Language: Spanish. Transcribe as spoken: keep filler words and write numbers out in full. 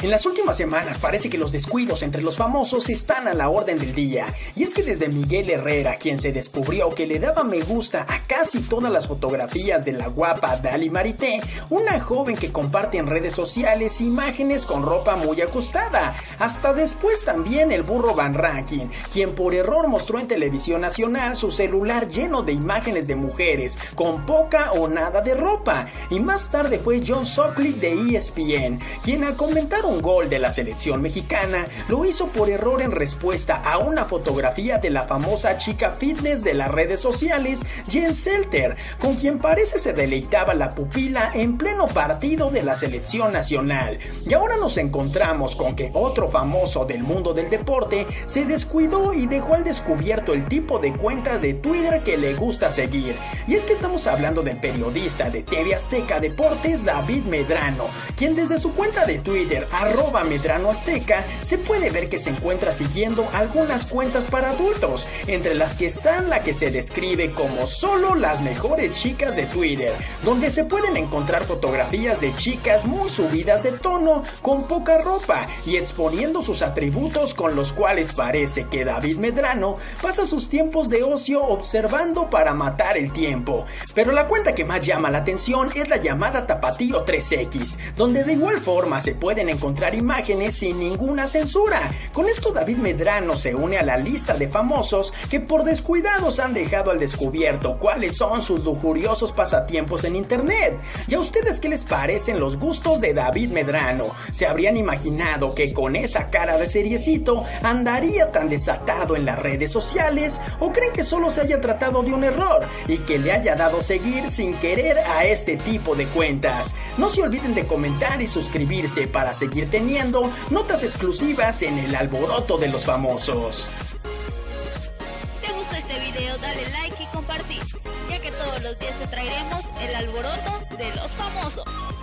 En las últimas semanas parece que los descuidos entre los famosos están a la orden del día, y es que desde Miguel Herrera, quien se descubrió que le daba me gusta a casi todas las fotografías de la guapa Dali Marité, una joven que comparte en redes sociales imágenes con ropa muy ajustada, hasta después también el burro Van Rankin, quien por error mostró en televisión nacional su celular lleno de imágenes de mujeres con poca o nada de ropa, y más tarde fue Jon Sutcliffe de E S P N, quien al comentar un gol de la selección mexicana lo hizo por error en respuesta a una fotografía de la famosa chica fitness de las redes sociales, Jen Selter, con quien parece se deleitaba la pupila en pleno partido de la selección nacional. Y ahora nos encontramos con que otro famoso del mundo del deporte se descuidó y dejó al descubierto el tipo de cuentas de Twitter que le gusta seguir. Y es que estamos hablando del periodista de T V Azteca Deportes David Medrano, quien desde su cuenta de Twitter arroba Medrano Azteca se puede ver que se encuentra siguiendo algunas cuentas para adultos, entre las que están la que se describe como solo las mejores chicas de Twitter, donde se pueden encontrar fotografías de chicas muy subidas de tono, con poca ropa y exponiendo sus atributos, con los cuales parece que David Medrano pasa sus tiempos de ocio observando para matar el tiempo. Pero la cuenta que más llama la atención es la llamada Tapatío tres equis, donde de igual forma se pueden encontrar imágenes sin ninguna censura. Con esto David Medrano se une a la lista de famosos que por descuidados han dejado al descubierto cuáles son sus lujuriosos pasatiempos en internet. ¿Y a ustedes qué les parecen los gustos de David Medrano? ¿Se habrían imaginado que con esa cara de seriecito andaría tan desatado en las redes sociales? ¿O creen que solo se haya tratado de un error y que le haya dado seguir sin querer a este tipo de cuentas? No se olviden de comentar y suscribirse para seguir teniendo notas exclusivas en el alboroto de los famosos. Si te gustó este video, dale like y compartir, ya que todos los días te traeremos el alboroto de los famosos.